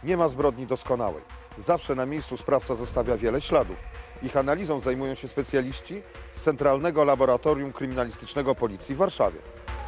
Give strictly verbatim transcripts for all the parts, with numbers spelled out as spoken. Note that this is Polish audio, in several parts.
Nie ma zbrodni doskonałej. Zawsze na miejscu sprawca zostawia wiele śladów. Ich analizą zajmują się specjaliści z Centralnego Laboratorium Kryminalistycznego Policji w Warszawie.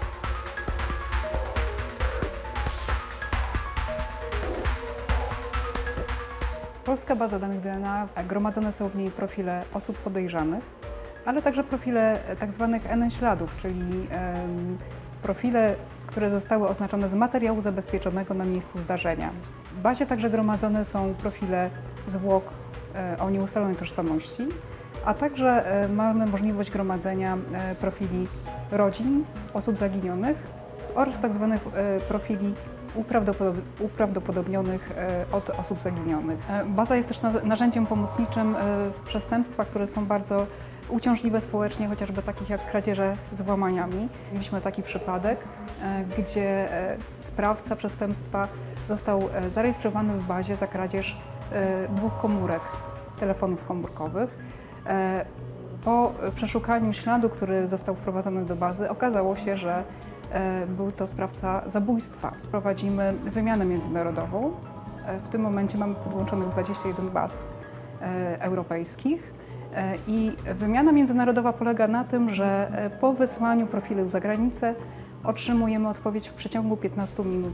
Polska baza danych D N A, gromadzone są w niej profile osób podejrzanych, ale także profile tzw. N N śladów, czyli um, profile, które zostały oznaczone z materiału zabezpieczonego na miejscu zdarzenia. W bazie także gromadzone są profile zwłok e, o nieustalonej tożsamości, a także e, mamy możliwość gromadzenia e, profili rodzin osób zaginionych oraz tzw. E, profili uprawdopodobnionych od osób zaginionych. Baza jest też narzędziem pomocniczym w przestępstwach, które są bardzo uciążliwe społecznie, chociażby takich jak kradzieże z włamaniami. Mieliśmy taki przypadek, gdzie sprawca przestępstwa został zarejestrowany w bazie za kradzież dwóch komórek telefonów komórkowych. Po przeszukaniu śladu, który został wprowadzony do bazy, okazało się, że był to sprawca zabójstwa. Prowadzimy wymianę międzynarodową. W tym momencie mamy podłączonych dwadzieścia jeden baz europejskich i wymiana międzynarodowa polega na tym, że po wysłaniu profilu za granicę otrzymujemy odpowiedź w przeciągu piętnastu minut.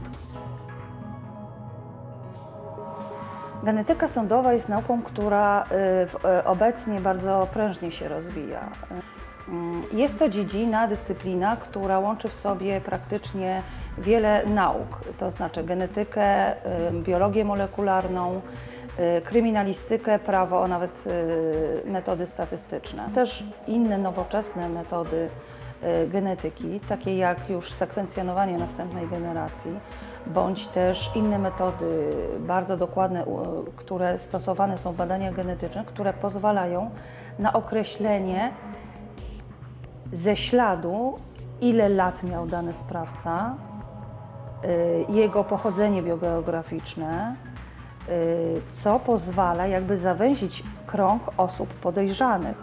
Genetyka sądowa jest nauką, która obecnie bardzo prężnie się rozwija. Jest to dziedzina, dyscyplina, która łączy w sobie praktycznie wiele nauk, to znaczy genetykę, biologię molekularną, kryminalistykę, prawo, a nawet metody statystyczne. Też inne nowoczesne metody genetyki, takie jak już sekwencjonowanie następnej generacji, bądź też inne metody bardzo dokładne, które stosowane są w badaniach genetycznych, które pozwalają na określenie ze śladu, ile lat miał dany sprawca, jego pochodzenie biogeograficzne, co pozwala jakby zawęzić krąg osób podejrzanych.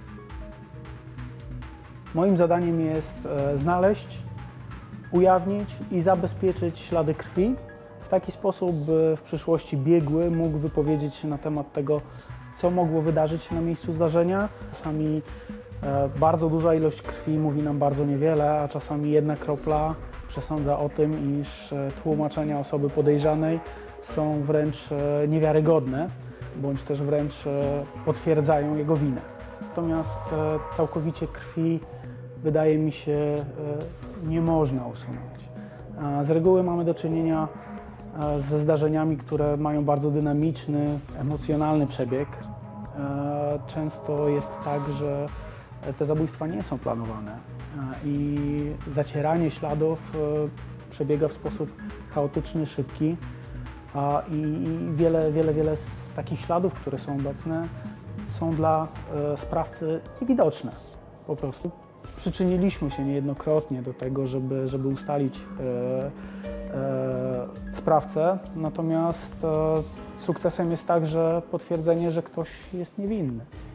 Moim zadaniem jest znaleźć, ujawnić i zabezpieczyć ślady krwi w taki sposób, by w przyszłości biegły mógł wypowiedzieć się na temat tego, co mogło wydarzyć się na miejscu zdarzenia. Czasami bardzo duża ilość krwi mówi nam bardzo niewiele, a czasami jedna kropla przesądza o tym, iż tłumaczenia osoby podejrzanej są wręcz niewiarygodne, bądź też wręcz potwierdzają jego winę. Natomiast całkowicie krwi, wydaje mi się, nie można usunąć. Z reguły mamy do czynienia ze zdarzeniami, które mają bardzo dynamiczny, emocjonalny przebieg. Często jest tak, że te zabójstwa nie są planowane i zacieranie śladów przebiega w sposób chaotyczny, szybki i wiele, wiele, wiele z takich śladów, które są obecne, są dla sprawcy niewidoczne po prostu. Przyczyniliśmy się niejednokrotnie do tego, żeby, żeby ustalić e, e, sprawcę, natomiast e, sukcesem jest także potwierdzenie, że ktoś jest niewinny.